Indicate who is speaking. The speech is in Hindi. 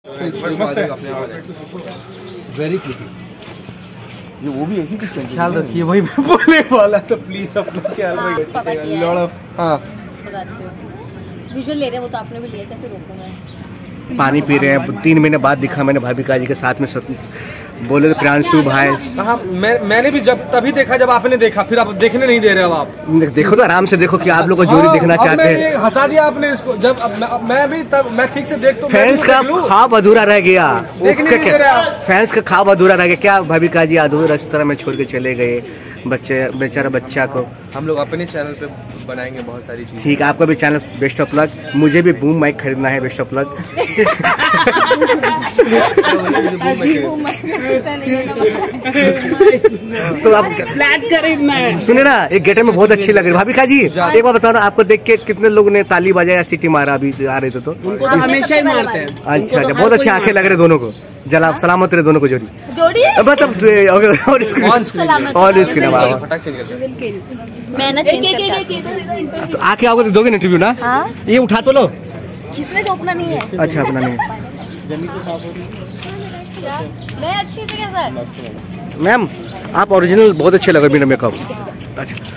Speaker 1: Very clicky.
Speaker 2: ये वो भी ऐसी कुछ
Speaker 1: ख्याल रखिए, वही मैं बोलने वाला तो प्लीज अपना ख्याल रखिए। लॉर्ड ऑफ हाँ
Speaker 3: बताते हो विजुअल ले रहे हैं, वो तो आपने भी लिया, कैसे रोकूंगा।
Speaker 4: पानी पी रहे हैं। 3 महीने बाद दिखा मैंने भाभिका जी के साथ में बोले तो प्रियांशु भाई।
Speaker 1: हाँ मैंने भी जब तभी देखा जब आपने देखा, फिर आप देखने नहीं दे रहे हो। आप
Speaker 4: देखो तो आराम से देखो कि आप लोग को जोड़ी देखना चाहते हैं।
Speaker 1: हंसा दिया आपने इसको। जब मैं भी तब मैं ठीक से देख तो
Speaker 4: फैंस का ख्वाब अधूरा रह गया। फैंस का ख्वाब अधूरा रह गया क्या? भाभिका जी अधूरा इस तरह में छोड़ के चले गए बेचारा बच्चा को।
Speaker 1: हम लोग अपने चैनल पे बनाएंगे बहुत सारी चीजें।
Speaker 4: ठीक है, आपका भी चैनल बेस्ट ऑफ लक। मुझे भी बूम माइक खरीदना है, बेस्ट ऑफ लक। तो आप फ्लैट खरीदना है। सुने ना, एक गेटअप में बहुत अच्छी लग रही भाभिका जी। एक बार बताओ ना, आपको देख के कितने लोगों ने ताली बजाया, सीटी मारा अभी आ रहे थे तो?
Speaker 1: उनको तो हमेशा ही मारते हैं।
Speaker 4: अच्छा अच्छा, बहुत अच्छी आंखें लग रहे दोनों को। जला सलामत रहे दोनों को जोड़ी। मतलब
Speaker 3: मैं ना
Speaker 4: तो आके आओगे तो दोगे ना इंटरव्यू ना?
Speaker 3: हाँ?
Speaker 4: ये उठा तो लो।
Speaker 3: किसने तो अपना नहीं है।
Speaker 4: अच्छा अपना नहीं।
Speaker 3: मैं अच्छी थी क्या सर?
Speaker 4: मैम आप ओरिजिनल बहुत अच्छे लग रहे मेरा मेकअप। अच्छा